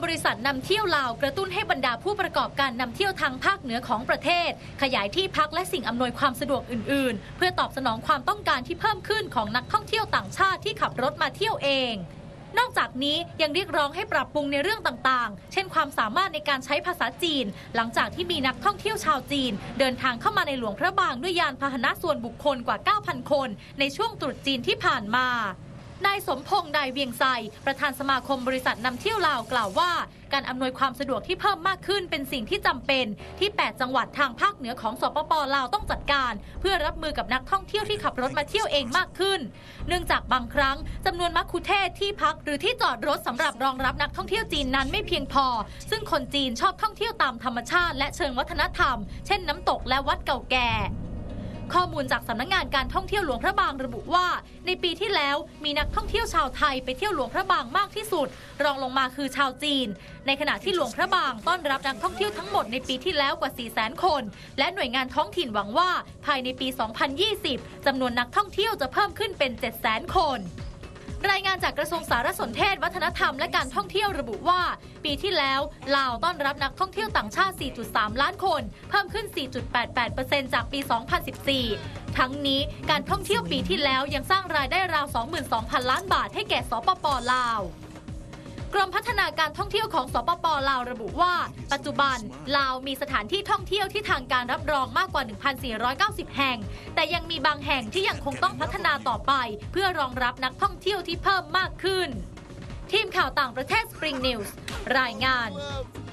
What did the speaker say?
บริษัทนำเที่ยวลาวกระตุ้นให้บรรดาผู้ประกอบการนำเที่ยวทางภาคเหนือของประเทศขยายที่พักและสิ่งอำนวยความสะดวกอื่นๆเพื่อตอบสนองความต้องการที่เพิ่มขึ้นของนักท่องเที่ยวต่างชาติที่ขับรถมาเที่ยวเองนอกจากนี้ยังเรียกร้องให้ปรับปรุงในเรื่องต่างๆเช่นความสามารถในการใช้ภาษาจีนหลังจากที่มีนักท่องเที่ยวชาวจีนเดินทางเข้ามาในหลวงพระบางด้วยยานพาหนะส่วนบุคคลกว่า 9,000 คนในช่วงตรุษจีนที่ผ่านมานายสมพงษ์ไดเวียงไซประธานสมาคมบริษัทนำเที่ยวลาวกล่าวว่าการอำนวยความสะดวกที่เพิ่มมากขึ้นเป็นสิ่งที่จำเป็นที่ 8 จังหวัดทางภาคเหนือของสปป.ลาวต้องจัดการเพื่อรับมือกับนักท่องเที่ยวที่ขับรถมาเที่ยวเองมากขึ้นเนื่องจากบางครั้งจำนวนมัคคุเทศก์ที่พักหรือที่จอดรถสำหรับรองรับนักท่องเที่ยวจีนนั้นไม่เพียงพอซึ่งคนจีนชอบท่องเที่ยวตามธรรมชาติและเชิงวัฒนธรรมเช่นน้ำตกและวัดเก่าแก่ข้อมูลจากสำนักงานการท่องเที่ยวหลวงพระบางระบุว่าในปีที่แล้วมีนักท่องเที่ยวชาวไทยไปเที่ยวหลวงพระบางมากที่สุดรองลงมาคือชาวจีนในขณะที่หลวงพระบางต้อนรับนักท่องเที่ยวทั้งหมดในปีที่แล้วกว่า 400,000 คนและหน่วยงานท้องถิ่นหวังว่าภายในปี 2020 จำนวนนักท่องเที่ยวจะเพิ่มขึ้นเป็น 700,000 คนรายงานจากกระทรวงสารสนเทศวัฒนธรรมและการท่องเที่ยวระบุว่าปีที่แล้วลาวต้อนรับนักท่องเที่ยวต่างชาติ 4.3 ล้านคนเพิ่มขึ้น 4.88% จากปี 2014 ทั้งนี้การท่องเที่ยวปีที่แล้วยังสร้างรายได้ราว 22,000 ล้านบาทให้แก่สปป.ลาวกรมพัฒนาการท่องเที่ยวของสปป.ลาวระบุว่าปัจจุบันลาวมีสถานที่ท่องเที่ยวที่ทางการรับรองมากกว่า 1,490 แห่งแต่ยังมีบางแห่งที่ยังคงต้องพัฒนาต่อไปเพื่อรองรับนักท่องเที่ยวที่เพิ่มมากขึ้นทีมข่าวต่างประเทศ Spring News รายงาน